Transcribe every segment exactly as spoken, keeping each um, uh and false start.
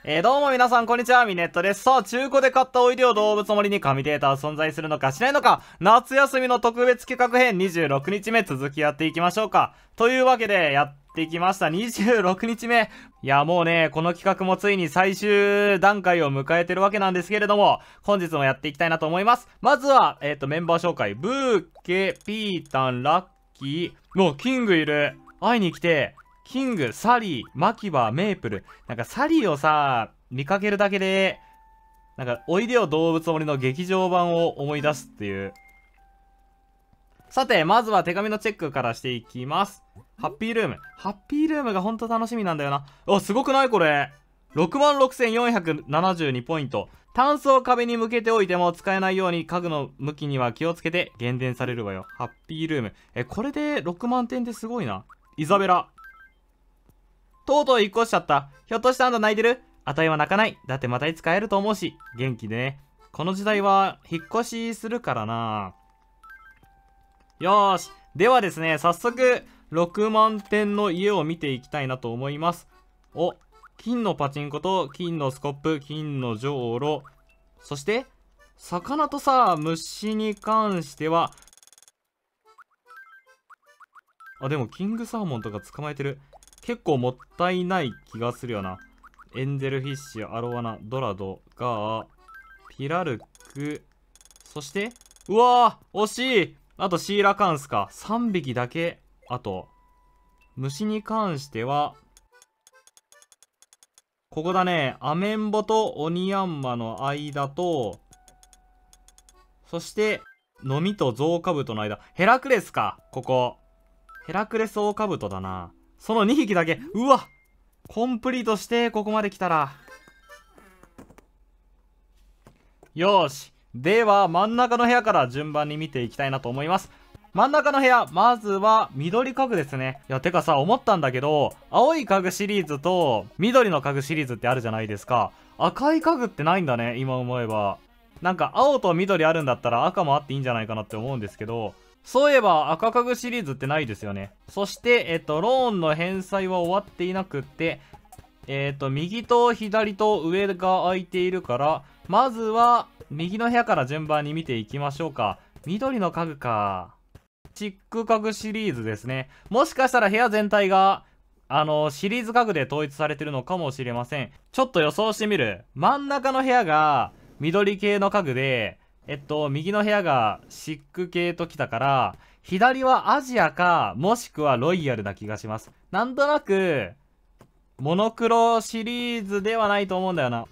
えー、どうも皆さんこんにちは、ミネットです。さあ、中古で買ったおいでよ動物の森に神データは存在するのかしないのか、夏休みの特別企画編にじゅうろくにちめ続きやっていきましょうか。というわけで、やってきました。にじゅうろくにちめ。いや、もうね、この企画もついに最終段階を迎えてるわけなんですけれども、本日もやっていきたいなと思います。まずは、えっと、メンバー紹介。ブーケ、ピータン、ラッキー。もう、キングいる。会いに来て、キング、サリー、マキバ、メープル。なんかサリーをさ、見かけるだけで、なんか、おいでよ動物の森の劇場版を思い出すっていう。さて、まずは手紙のチェックからしていきます。ハッピールーム。ハッピールームがほんと楽しみなんだよな。あ、すごくないこれ。ろくまんろくせんよんひゃくななじゅうにポイント。タンスを壁に向けておいても使えないように家具の向きには気をつけて減電されるわよ。ハッピールーム。え、これでろくまんてんってすごいな。イザベラ。とうとう引っ越しちゃった。ひょっとしてあんた泣いてる？あたいは泣かない。だってまたいつか会えると思うし。元気でね。この時代は引っ越しするからな。よーし。ではですね、早速ろくまんてんの家を見ていきたいなと思います。お、金のパチンコと金のスコップ、金のじょうろ。そして、魚とさ、虫に関しては、あ、でもキングサーモンとか捕まえてる。結構もったいない気がするよな。エンゼルフィッシュ、アロワナ、ドラド、ガー、ピラルク、そして、うわー惜しい。あとシーラカンスか。さんびきだけ。あと、虫に関しては、ここだね。アメンボとオニヤンマの間と、そして、ノミとゾウカブトの間。ヘラクレスか。ここ。ヘラクレスオオカブトだな。そのにひきだけ。うわコンプリートしてここまで来たら。よーし。では真ん中の部屋から順番に見ていきたいなと思います。真ん中の部屋、まずは緑家具ですね。いやてかさ、思ったんだけど、青い家具シリーズと緑の家具シリーズってあるじゃないですか。赤い家具ってないんだね、今思えば。なんか青と緑あるんだったら赤もあっていいんじゃないかなって思うんですけど、そういえば赤家具シリーズってないですよね。そして、えっと、ローンの返済は終わっていなくって、えっと、右と左と上が空いているから、まずは、右の部屋から順番に見ていきましょうか。緑の家具か。チック家具シリーズですね。もしかしたら部屋全体が、あの、シリーズ家具で統一されてるのかもしれません。ちょっと予想してみる。真ん中の部屋が、緑系の家具で、えっと、右の部屋がシック系ときたから、左はアジアか、もしくはロイヤルな気がします。なんとなく、モノクロシリーズではないと思うんだよな。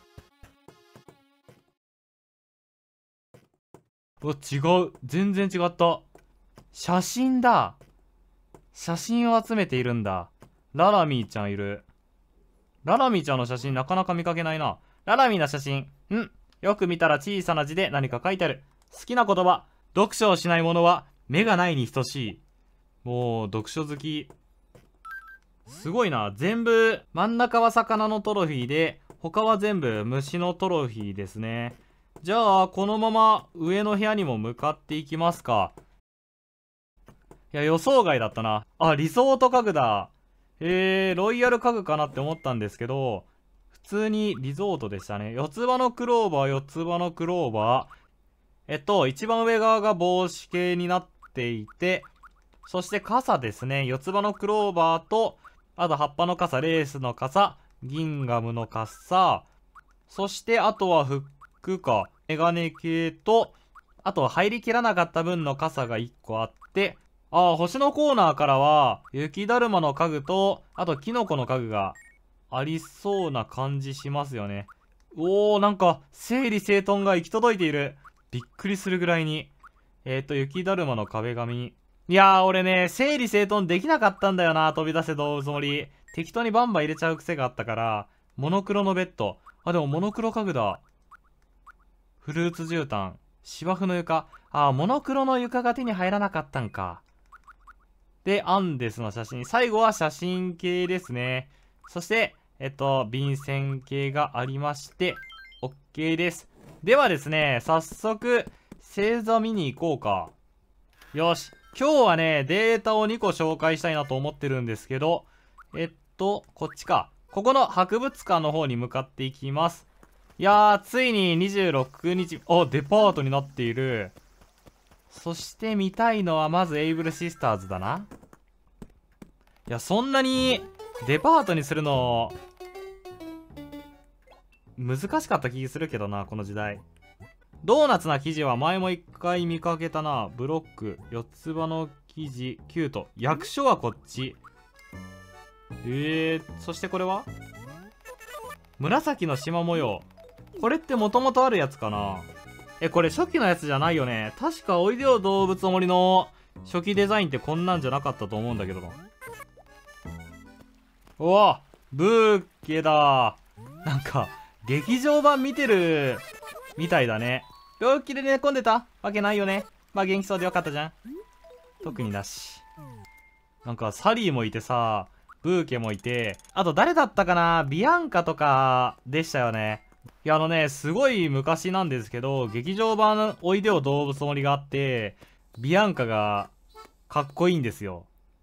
うわ、違う。全然違った。写真だ。写真を集めているんだ。ララミーちゃんいる。ララミーちゃんの写真なかなか見かけないな。ララミーの写真。んよく見たら小さな字で何か書いてある。好きな言葉。読書をしない者は目がないに等しい。もう、読書好き。すごいな。全部、真ん中は魚のトロフィーで、他は全部虫のトロフィーですね。じゃあ、このまま上の部屋にも向かっていきますか。いや、予想外だったな。あ、リゾート家具だ。えー、ロイヤル家具かなって思ったんですけど、普通にリゾートでしたね。四つ葉のクローバー、四つ葉のクローバー。えっと、一番上側が帽子系になっていて、そして傘ですね。四つ葉のクローバーと、あと葉っぱの傘、レースの傘、ギンガムの傘、そしてあとはフックか、メガネ系と、あと入りきらなかった分の傘がいっこあって、ああ、星のコーナーからは、雪だるまの家具と、あとキノコの家具がありそうな感じしますよね。おー、なんか、整理整頓が行き届いている。びっくりするぐらいに。えっと、雪だるまの壁紙。いやー、俺ね、整理整頓できなかったんだよな、飛び出せ動物森。適当にバンバン入れちゃう癖があったから、モノクロのベッド。あ、でもモノクロ家具だ。フルーツ絨毯。芝生の床。あー、モノクロの床が手に入らなかったんか。で、アンデスの写真。最後は写真系ですね。そして、えっと、便箋系がありまして、OK です。ではですね、早速、星座見に行こうか。よし。今日はね、データをにこ紹介したいなと思ってるんですけど、えっと、こっちか。 ここの博物館の方に向かっていきます。いやー、ついににじゅうろくにち、あ、デパートになっている。そして見たいのはまずエイブルシスターズだな。いや、そんなにデパートにするの難しかった気するけどな、この時代。ドーナツな生地は前も一回見かけたな。ブロック、四つ葉の生地、キュート。役所はこっち。えー、そしてこれは紫の縞模様。これってもともとあるやつかな。え、これ初期のやつじゃないよね。確かおいでよ動物の森の初期デザインってこんなんじゃなかったと思うんだけどな。うわ、ブーケだ。なんか劇場版見てるみたいだね。病気で寝込んでたわけないよね。まあ元気そうでよかったじゃん。特になし。なんかサリーもいてさ、ブーケもいて、あと誰だったかな、ビアンカとかでしたよね。いや、あのね、すごい昔なんですけど、劇場版おいでよ動物の森があって、ビアンカがかっこいいんですよ。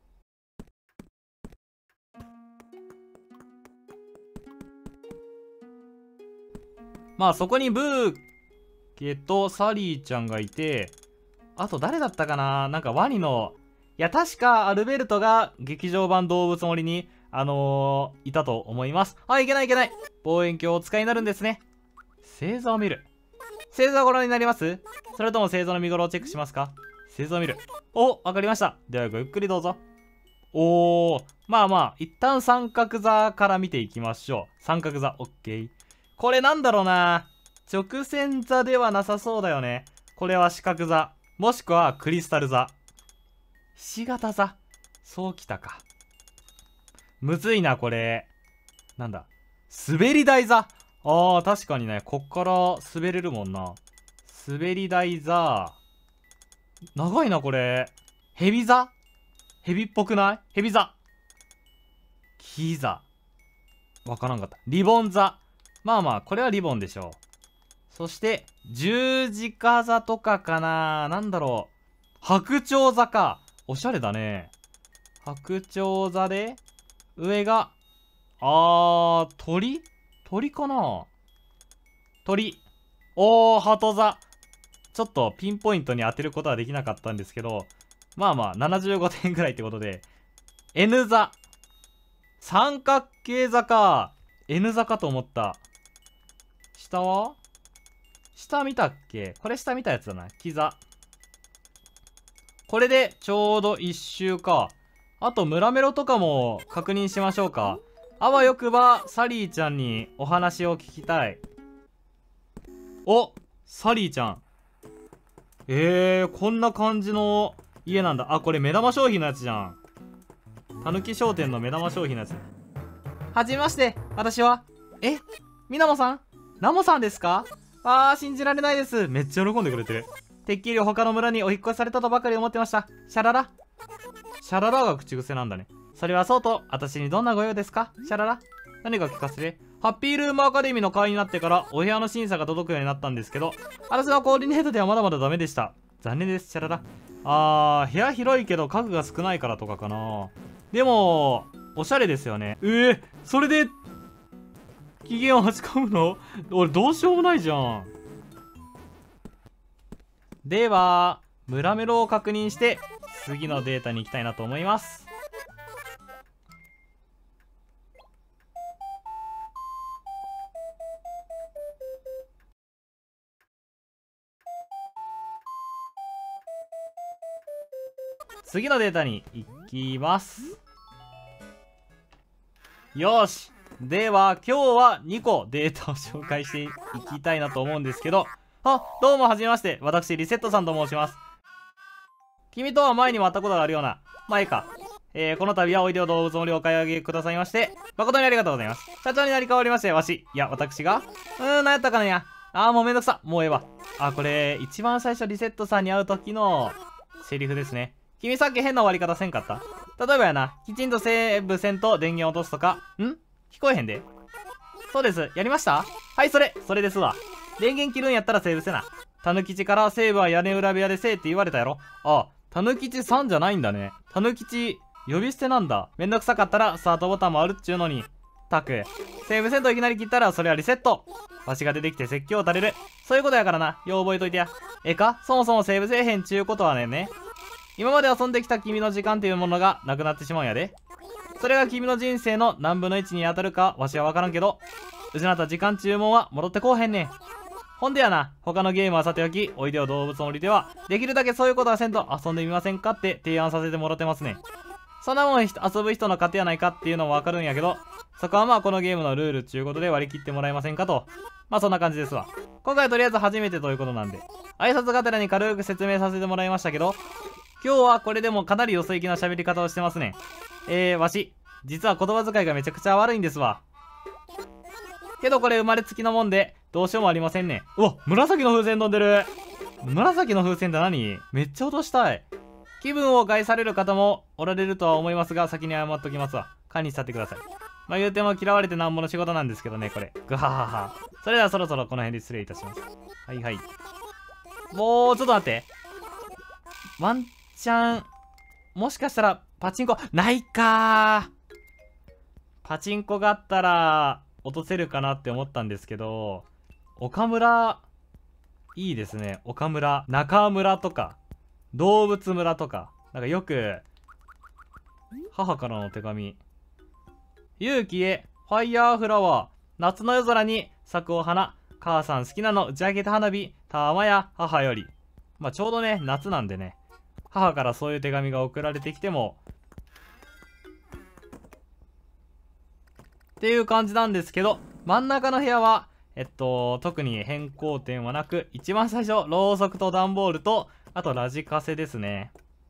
まあそこにブーケとサリーちゃんがいて、あと誰だったかな、なんかワニの、いや確かアルベルトが劇場版動物森に、あのー、いたと思います。あ、いけないいけない。望遠鏡をお使いになるんですね。星座を見る。星座をご覧になります？それとも星座の見頃をチェックしますか？星座を見る。お、わかりました。ではごゆっくりどうぞ。おー、まあまあ、一旦三角座から見ていきましょう。三角座、オッケー。これなんだろうな。直線座ではなさそうだよね。これは四角座。もしくはクリスタル座。ひし形座。そうきたか。むずいな、これ。なんだ。滑り台座。ああ、確かにね。こっから滑れるもんな。滑り台座。長いな、これ。ヘビ座？ヘビっぽくない？ヘビ座。キ座。わからんかった。リボン座。まあまあ、これはリボンでしょう。そして、十字架座とかかな？なんだろう。白鳥座か。おしゃれだね。白鳥座で、上が、あー、鳥？鳥かな？鳥。おー、鳩座。ちょっとピンポイントに当てることはできなかったんですけど、まあまあ、ななじゅうごてんぐらいってことで、N 座。三角形座か。N 座かと思った。下は？下見たっけ？これ下見たやつだな。キ座。これでちょうど一周か。あと村メロとかも確認しましょうか。あわよくばサリーちゃんにお話を聞きたい。お、サリーちゃん。えー、こんな感じの家なんだ。あ、これ目玉商品のやつじゃん。たぬき商店の目玉商品のやつ。はじめまして、私は。え、みなもさん？ナモさんですか？あー、信じられないです。めっちゃ喜んでくれてる。てっきり他の村にお引っ越しされたとばかり思ってました。シャララ。シャララが口癖なんだね。それはそうと、私にどんなご用ですか？シャララ。何か聞かせて。ハッピールームアカデミーの会員になってからお部屋の審査が届くようになったんですけど、私のコーディネートではまだまだダメでした。残念です、シャララ。あー、部屋広いけど家具が少ないからとかかな。でも、おしゃれですよね。えー、それで、機嫌をはち込むの？俺どうしようもないじゃん。では、村メロを確認して、次のデータに行きたいなと思います。次のデータに行きます。よし。では、今日はにこデータを紹介していきたいなと思うんですけど、あ、どうもはじめまして。私、リセットさんと申します。君とは前にも会ったことがあるような。まあ、いいか。えー、この度はおいでよ動物のりをお買い上げくださいまして、誠にありがとうございます。社長になり変わりまして、わし、いや、私が、うーん、なんやったかなや。あー、もうめんどくさ。もうええわ。あ、これ、一番最初リセットさんに会う時のセリフですね。君さっき変な終わり方せんかった？例えばやな、きちんとセーブせんと電源落とすとか、ん？聞こえへんで。そうです。やりました？はい、それ、それですわ。電源切るんやったらセーブせな。たぬきちからセーブは屋根裏部屋でせえって言われたやろ。あ、たぬきちさんじゃないんだね。たぬきち呼び捨てなんだ。めんどくさかったらスタートボタンもあるっちゅうのに。 ったく。セーブせんといきなり切ったらそれはリセット。わしが出てきて説教を垂れる。そういうことやからな。よう覚えといてや。ええか、そもそもセーブせえへんちゅうことはねんね。今まで遊んできた君の時間っていうものがなくなってしまうんやで。それが君の人生の何分のいちに当たるかわしは分からんけど、失った時間注文は戻ってこうへんねん。ほんでやな、他のゲームはさておき、おいでよ動物の森では、できるだけそういうことはせんと遊んでみませんかって提案させてもらってますね。そんなもん遊ぶ人の勝手やないかっていうのもわかるんやけど、そこはまあこのゲームのルールちゅうことで割り切ってもらえませんかと。まあそんな感じですわ。今回とりあえず初めてということなんで、挨拶がてらに軽く説明させてもらいましたけど、今日はこれでもかなりよそ行きな喋り方をしてますね。えー、わし、実は言葉遣いがめちゃくちゃ悪いんですわ。けどこれ生まれつきのもんで、どうしようもありませんね。うわ、紫の風船飛んでる。紫の風船って何？めっちゃ落としたい。気分を害される方もおられるとは思いますが、先に謝っときますわ。勘にしちゃってください。まあ言うても嫌われてなんぼの仕事なんですけどね、これ。ぐははは。それではそろそろこの辺で失礼いたします。はいはい。もう、ちょっと待って。ワンチャン、もしかしたら、パチンコ、ないかー。パチンコがあったら、落とせるかなって思ったんですけど、岡村、いいですね。岡村、中村とか、動物村とか、なんかよく、母からの手紙。勇気へ、ファイヤーフラワー、夏の夜空に咲くお花、母さん好きなの打ち上げた花火、たまや母より。まあちょうどね、夏なんでね、母からそういう手紙が送られてきても、っていう感じなんですけど、真ん中の部屋は、えっと、特に変更点はなく、一番最初、ろうそくと段ボールと、あとラジカセですね。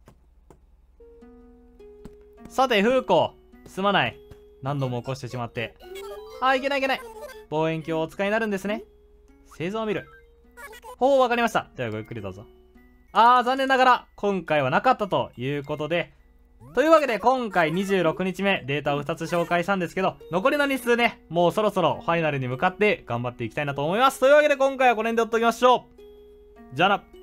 さて、フーコ、すまない。何度も起こしてしまって。あ、いけないいけない。望遠鏡をお使いになるんですね。製造を見る。ほう、わかりました。ではごゆっくりどうぞ。あー、残念ながら、今回はなかったということで、というわけで今回にじゅうろくにちめデータをふたつ紹介したんですけど、残りの日数ね、もうそろそろファイナルに向かって頑張っていきたいなと思います。というわけで今回はこの辺でおっときましょう。じゃあな。